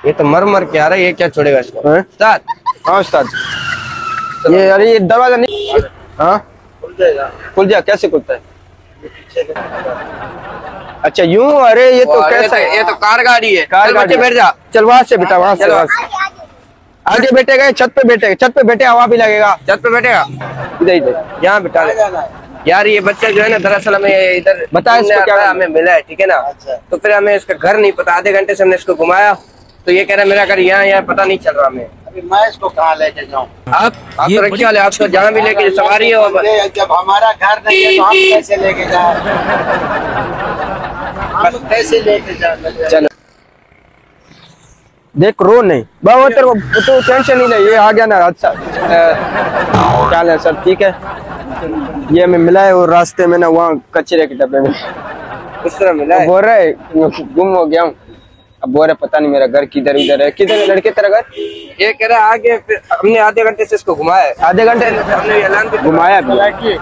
ये तो मर मर के आ रहा है, ये क्या छोड़ेगा इसको? उस्ताद, हाँ उस्ताद, ये अरे ये दरवाजा नहीं, हाँ खुल जाएगा। खुल जाए, कैसे खुलता है? अच्छा यूं, अरे ये तो कैसा है? ये तो कार गाड़ी है। कार गाड़ी, बैठ जा, चल वहां से बेटा, वहां से आगे बैठेगा, छत पे बैठेगा, छत पे बैठे हवा भी लगेगा। छत पे बैठेगा, इधर इधर यहाँ बिठा ले। यार ये बच्चा जो है ना, दरअसल हमें इधर बता इसको क्या हमें मिला है, ठीक है ना? तो फिर हमें इसका घर नहीं पता, आधे घंटे से हमने इसको घुमाया, तो ये कह रहा है मेरा घर यहाँ पता नहीं चल रहा हमें। अभी मैं इसको कहाँ लेके जाऊँ? आप तो रखिए वाले, आपको जहाँ भी लेके सवारी है। जब हमारा घर नहीं है तो हम कैसे लेके जाए? हम कैसे लेके जाए? चलो देख, रो नहीं बाबा, तेरे को तो टेंशन नहीं ले, ये आ गया ना रास्ता। क्या है सब ठीक है? ये हमें मिला है और रास्ते में ना वहाँ कचरे के डब्बे में उस तरह मिला है। बोल रहे गुम हो गया हूँ, अब बोल रहे पता नहीं मेरा घर किधर उधर है। किधर है लड़के तेरा घर? ये कह रहा है आगे, फिर हमने आधे घंटे से इसको घुमाया है। आधे घंटे हमने ऐलान भी घुमाया भी,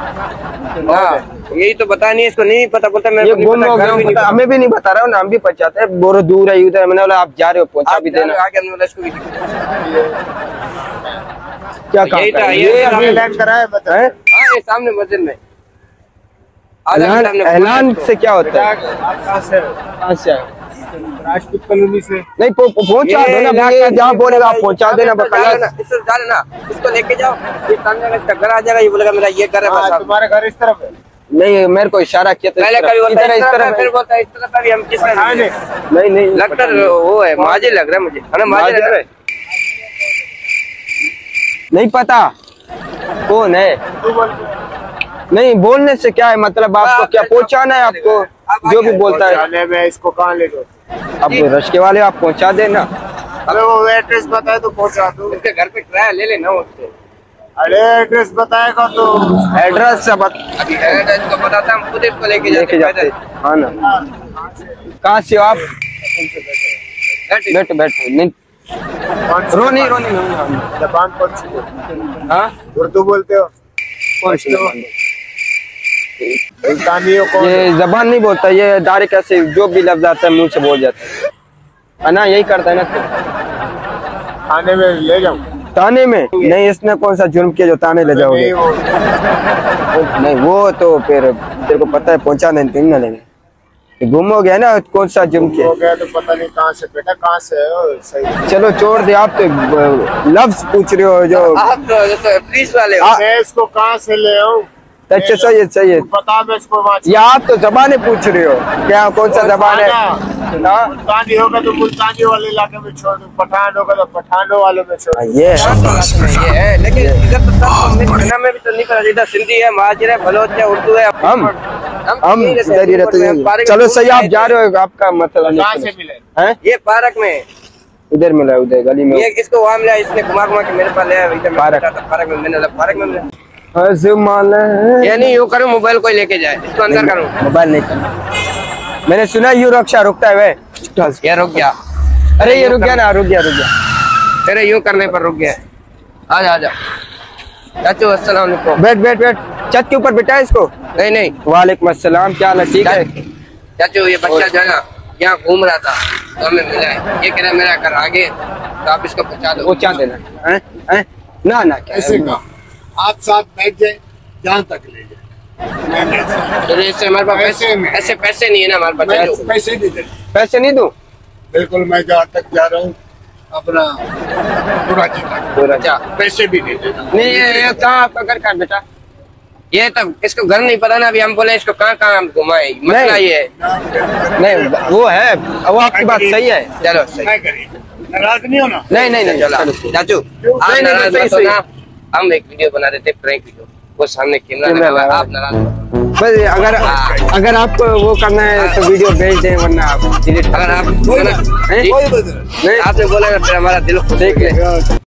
यही तो पता नहीं, इसको नहीं पता, बोलता ये गुम हो गया, हमें भी नहीं बता रहा हूँ ना, हम भी पहुंचाते हैं। बोरो दूर है उधर, मैंने बोला आप जा रहे हो पहुंचा भी देना। क्या काम कर रहे हैं? ये ऐलान कराया बताए। हाँ ये सामने मस्जिद में ऐलान से क्या होता है? कहाँ से? राजपूत कॉलोनी से। नहीं पहुंचा दो ना, ये जहाँ बोलेगा आप पहुंचा देना। इसको लेके जाओ, ये सामने इसका घर आ जाएगा, ये बोलेगा मेरा ये घर है बस। तुम्हारा घर इस तरफ है? नहीं मेरे को इशारा किया तो पहले कभी बोलता है इस तरफ, फिर है। बोलता है इस तरफ, अभी हम किस तरफ? नहीं लगता है वो है माजे लग रहा है मुझे, है ना? माजे लग रहा है। नहीं पता कौन है, नहीं बोलने से क्या है मतलब? आपको क्या पहुंचाना है? आपको जो भी बोलता है मैं इसको कहाँ ले जाऊँ? अब रश्के वाले आप पहुंचा देना। अरे वो एड्रेस बताए तो पहुंचा दूँ। इसके घर पे किराया ले लेना उससे। अरे एड्रेस बताएगा तो एड्रेस सब अभी एड्रेस को बताता, हम खुद इसको लेके जाते। हाँ ना, कहाँ से हो आप? बैठो नहीं, रोनी जबान कौन सी बोलते? हाँ उर्दू बोलते हो? कौन सी ये जबान नहीं बोलता, ये डायरेक्ट ऐसे जो भी लफ्ज आता है मुंह से बोल जाता है ना, यही करता है ना। थाने में ले जाऊं? ताने में नहीं, इसने कौन सा जुर्म किया जो ताने ले जाओगे? नहीं वो तो फिर तेरे को पता है पहुंचा नहीं ना लेंगे। गुम हो गया ना, कौन सा जुर्म किया? हो गया तो पता नहीं कहाँ से बेटा, कहाँ से है? सही चलो छोड़ दे, आप तो लफ्ज पूछ रहे हो जो आप तो पुलिस वाले हो। मैं इसको कहाँ से ले आऊं? अच्छा सही है बता, मैं इसको या आप तो जबाने पूछ रहे हो, क्या कौन सा जबान है? मुल्तानी होगा तो मुल्तानी वाले इलाके में छोड़ दूं, पठान होगा तो पठानों वालों में छोड़ दूं। ये है, लेकिन इधर तो सब में भी तो नहीं पता, इधर सिंधी है, महाजिर है, बलोच है, उर्दू है। हम इधर ही रहते हैं। चलो सही, आप जा रहे हो, आपका मतलब कहाँ से मिले? है ये पार्क में, उधर मिला, उधर गली में। ये इसको वहाँ मिला, इसने घुमा के मेरे पास ले पार्क में, मैंने पार्क में मिला। ये नहीं यूँ करूँ, मोबाइल कोई लेके जाए, इसको अंदर करूँ। मोबाइल नहीं करना, मैंने सुना यू रक्षा रुकता है वे। ये रुक गया, अरे ये रुक गया ना, रुक गया तेरे यूँ करने पर रुक गया। आजा चाचू, अस्सलाम वालेकुम। बैठ छत के ऊपर बिठा इसको। नहीं वालेकुम अस्सलाम, क्या हाल है? ठीक है चाचू, ये बच्चा जो है ना यहाँ घूम रहा था तो हमें मिला है, ये कह रहा मेरा घर आगे, तो आप इसको पहुँचा देना। ना क्या आप साथ बैठ जाए, जहाँ तक ले जाए। तो इससे हमारे पास ऐसे पैसे नहीं है ना हमारे पास। पैसे नहीं दे, पैसे नहीं दूं? बिल्कुल, मैं जहाँ तक जा रहा हूँ अपना पूरा पैसे भी नहीं देना। नहीं ये कहाँ आपका घर कहाँ बेटा? ये तब इसको घर नहीं पता ना, अभी हम बोले इसको कहाँ हम घुमाए, मसला ये है। नहीं वो है, वो आपकी बात सही है। चलो सही, नाराज नहीं होना। नहीं चलो चाचू, आप नाराज मत होना, हम एक वीडियो बना रहे थे, प्रैंक वीडियो, वो सामने कैमरा लगा, आप नाराज बस। अगर आपको वो करना है तो वीडियो भेज दें, वरना आप डिलीट। अगर आप आपने बोला ना, फिर हमारा दिल खुश।